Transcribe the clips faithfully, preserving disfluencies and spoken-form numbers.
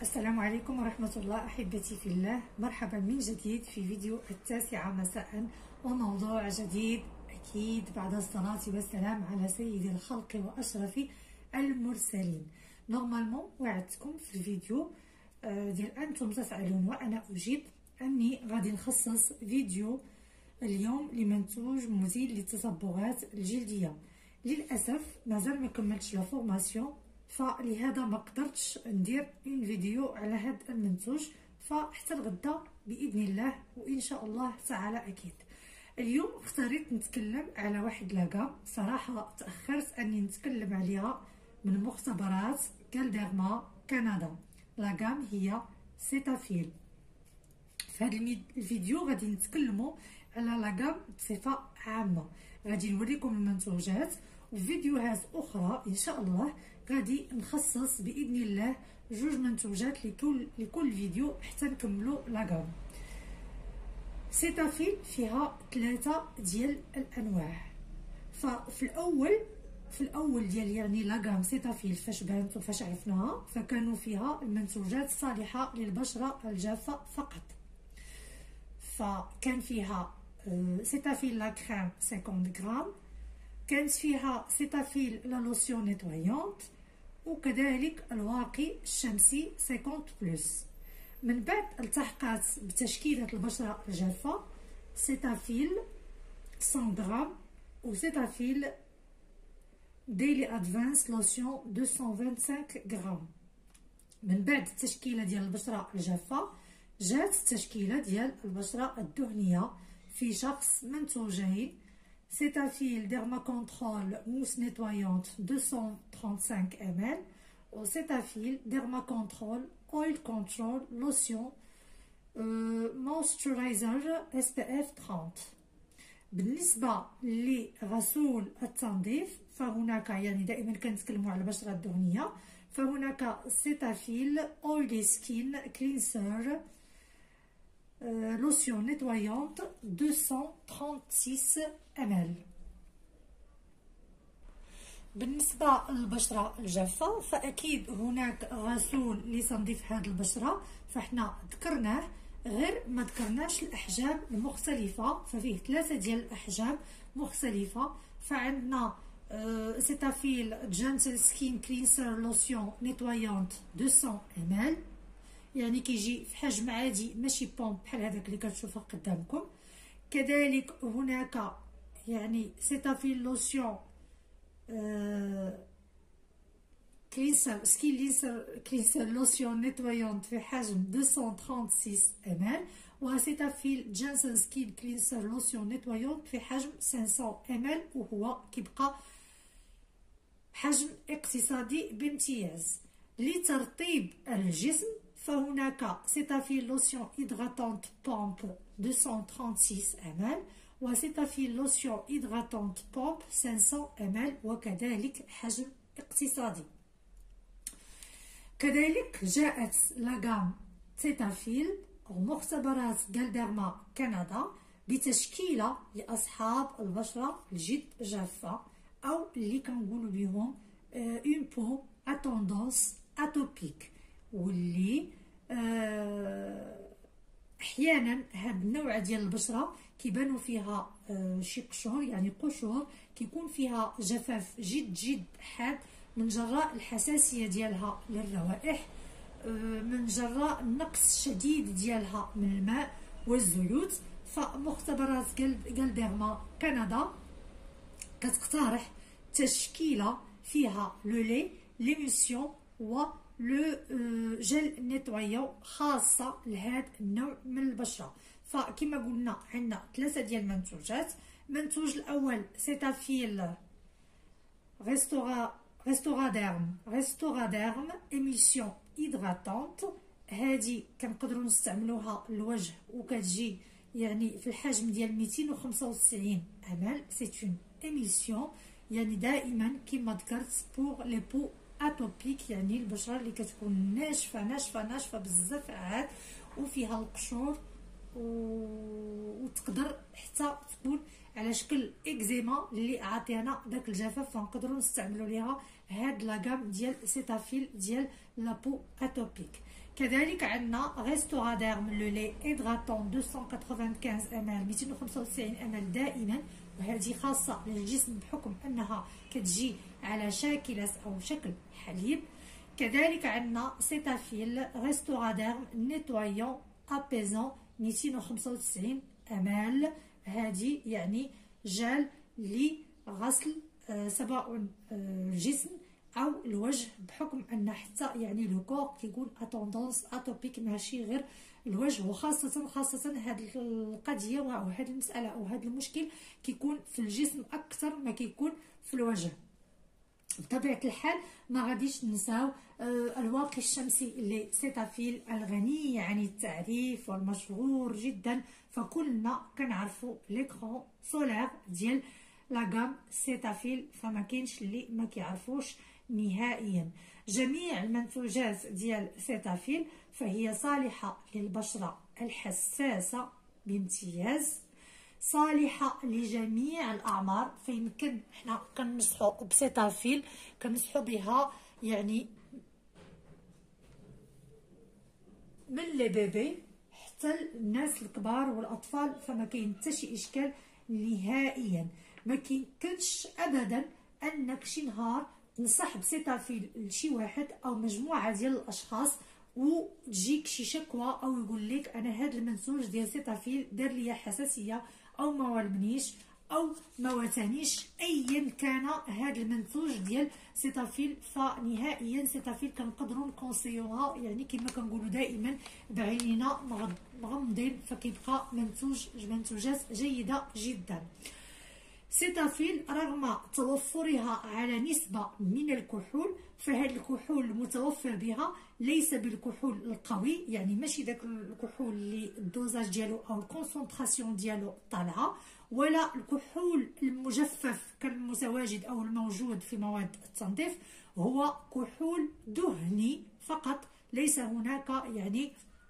السلام عليكم ورحمة الله. أحبتي في الله، مرحبا من جديد في فيديو التاسعة مساء وموضوع جديد أكيد بعد الصلاة والسلام على سيد الخلق وأشرف المرسلين. نورمالمون وعدتكم في الفيديو ديال أنتم تسألون وأنا أجيب أني غادي نخصص فيديو اليوم لمنتوج مزيل للتصبغات الجلدية. للأسف مازال ما كملتش لا فورماسيون، فلهذا ما قدرتش ندير اون فيديو على هذا المنتوج، فحتى الغدا باذن الله وان شاء الله تعالى. اكيد اليوم اختاريت نتكلم على واحد لاكام صراحه تاخرت اني نتكلم عليها من مختبرات كالديرما كندا. لاكام هي سيتافيل. في هذا الفيديو غادي نتكلموا على لاكام بصفه عامه، غادي نوريكم المنتوجات، وفيديوهات اخرى ان شاء الله غادي نخصص باذن الله جوج منتوجات لكل لكل فيديو حتى نكملوا لاكام. سيتافيل فيها ثلاثه ديال الانواع. ففي الاول في الاول ديال يعني لاكام سيتافيل فاش بانت وفاش عرفناها، فكانوا فيها المنتوجات الصالحه للبشره الجافه فقط. فكان فيها سيتافيل لا كريم خمسين غرام، كانت فيها سيتافيل لا لوسيون نيتوايونت، وكذلك الواقي الشمسي خمسين بلس. من بعد التحقات بتشكيلة البشرة الجافة سيتافيل مية غرام وسيتافيل ديلي ادفانس لوسيون مئتين وخمسة وعشرين غرام. من بعد التشكيلة ديال البشرة الجافة جات التشكيلة ديال البشرة الدهنية في شخص منتوجين، سيتافيل ديرما كونترول موس نيتوايونت مئتين وخمسة وثلاثين ملل وسيتافيل ديرما كونترول اويل كونترول لوسيون مويسترايزر اس بي اف ثلاثين. بالنسبه لغسول التنظيف فهناك يعني دائما كنتكلموا على البشره الدهنيه، فهناك سيتافيل اويلي سكين كلينسر لوسيون نيتوايونت مئتين وستة وثلاثين ملل. بالنسبه للبشره الجافه فاكيد هناك غسول لتنظيف هذه البشره، فاحنا ذكرناه غير ما ذكرناش الاحجام المختلفه، ففيه ثلاثه ديال الاحجام مختلفه. فعندنا سيتافيل جنتل سكين كلينسر لوسيون نيتوايونت مئتين ملل، يعني كيجي في حجم عادي ماشي بومب بحال هذاك اللي كتشوفها قدامكم. كذلك هناك يعني سيتافيل لوسيون آه كلينسر سكين لينسر كلينسر لوسيون نيتوايونت في حجم مئتين وستة وستين ملل، وسيتافيل جانسن سكين كلينسر لوسيون نيتوايونت في حجم خمسمية ملل، وهو كيبقى حجم اقتصادي بامتياز. لترطيب الجسم فهناك سيتافيل لوسيون هيدراتونت بومب مئتين وستين ملل وسيتافيل لوسيون هيدراتونت بومب خمسمية ملل، وكذلك حجم اقتصادي. كذلك جاءت لاكام سيتافيل ومختبرات كالديرما كندا بتشكيله لاصحاب البشره الجد جافه، او اللي كنقولوا بهم اون بو ا توندونس اتوبيك، واللي احيانا هاد النوع ديال البشره كيبانوا فيها شي قشور يعني قشور، كيكون فيها جفاف جد جد حاد من جراء الحساسيه ديالها للروائح، من جراء النقص الشديد ديالها من الماء والزيوت. فمختبرات كالديرما كندا كتقترح تشكيله فيها لو لي ليميسيون و لو جل نيتوايون خاصه لهذا النوع من البشره. فكما قلنا عندنا ثلاثه ديال المنتوجات. المنتوج الاول سيتافيل ريستورا ريستوراديرم ريستوراديرم ايميسيون هيدراتونت، هذه كنقدروا نستعملوها للوجه وكتجي يعني في الحجم ديال مئتين وخمسة وتسعين ملل. سي اون ايميسيون يعني دائما كما ذكرت بور لي بو اتوبيك، يعني البشره اللي كتكون ناشفه ناشفه ناشفه بزاف عاد وفيها القشور وتقدر حتى تكون على شكل اكزيما اللي عاطينا داك الجفاف، فنقدروا نستعملوا ليها هاد لاغام ديال سيتافيل ديال لابو اتوبيك. كذلك عندنا ريستوراديرم لو لي هيدراتون مئتين وخمسة وخمسين ام ال مئتين وخمسة وتسعين ام ال دائما، وهذه خاصه للجسم بحكم انها كتجي على شاكله او شكل حليب. كذلك عندنا سيتافيل ريستوراديرم نيتوايون ابيزون مئتين وخمسة وتسعين ام ال، هذه يعني جال لغسل سواء الجسم او الوجه، بحكم ان حتى يعني لو كور كيكون اتوندونس اتوبيك ماشي غير الوجه، وخاصه خاصه هذه القضيه او هذه المساله او هذا المشكل كيكون في الجسم اكثر ما كيكون في الوجه. بطبيعه الحال ما غاديش ننساو الواقي الشمسي اللي سيتافيل الغني عن التعريف والمشهور جدا، فكلنا كنعرفوا ليكرون سولار ديال لاغام سيتافيل، فما كاينش اللي ما كيعرفوش نهائيا. جميع المنتوجات ديال سيتافيل فهي صالحه للبشره الحساسه بامتياز، صالحه لجميع الاعمار، فيمكن حنا كنمسحوا بسيتافيل كنمسحوا بها يعني من لي بيبي حتى الناس الكبار والاطفال، فما كاين حتى شي اشكال نهائيا. ما كيمكنش ابدا انك شي نهار تنصح بسيتافيل لشي واحد او مجموعه ديال الاشخاص وتجيك شي شكوى او يقول لك انا هذا المنتوج ديال سيتافيل دار لي حساسيه او ما والمنيش او ما واتانيش، ايا كان هذا المنتوج ديال سيتافيل، فنهائيا سيتافيل كنقدروا نكونسيوها يعني كما كنقولوا دائما بعيننا مغمضين، فكيبقى منتوج منتوجات جيده جدا. سيتافيل رغم توفرها على نسبة من الكحول، فهذا الكحول المتوفر بها ليس بالكحول القوي، يعني ماشي داك الكحول اللي الدوزاج ديالو او الكونسونطراسيون ديالو طالعه، ولا الكحول المجفف كالمتواجد او الموجود في مواد التنظيف، هو كحول دهني فقط، ليس هناك يعني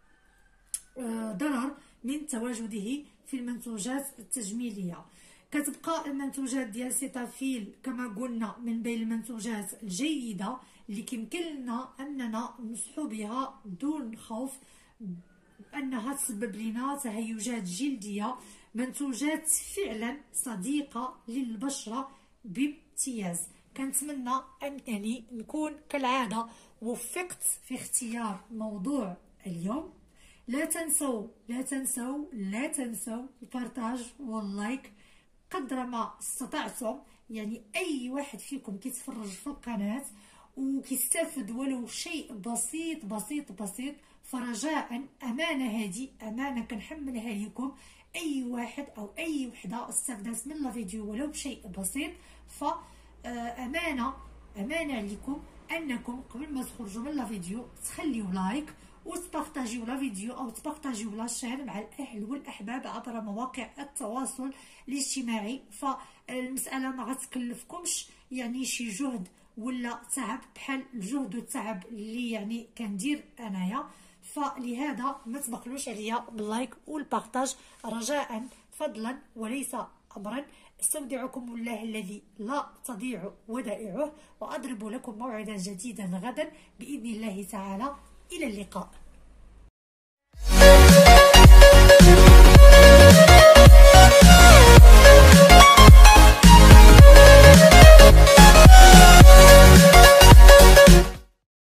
ضرر من تواجده في المنتوجات التجميليه. كتبقى المنتوجات ديال سيتافيل كما قلنا من بين المنتوجات الجيده اللي كيمكن لنا اننا نمسحوا بها دون خوف انها تسبب لنا تهيجات جلديه، منتوجات فعلا صديقه للبشره بامتياز. كنتمنى انني نكون كالعاده وفقت في اختيار موضوع اليوم. لا تنسوا لا تنسوا لا تنسوا البارطاج واللايك قدر ما استطعتم، يعني اي واحد فيكم كيتفرج في القناه وكيستافد ولو شيء بسيط بسيط بسيط، فرجاء امانه هذه امانه كنحملها لكم، اي واحد او اي وحده استفدت من الفيديو ولو بشيء بسيط، فامانه امانه عليكم انكم قبل ما تخرجوا من الفيديو تخليوا لايك وتبارطاجيو لا فيديو او تبارطاجيو لا شين مع الاهل والاحباب عبر مواقع التواصل الاجتماعي. فالمساله ما غتكلفكمش يعني شي جهد ولا تعب بحال الجهد والتعب اللي يعني كندير انايا، فلهذا ما تبخلوش عليا باللايك والبارطاج رجاء فضلا وليس امرا. استودعكم الله الذي لا تضيع ودائعه، واضرب لكم موعدا جديدا غدا باذن الله تعالى. إلى اللقاء.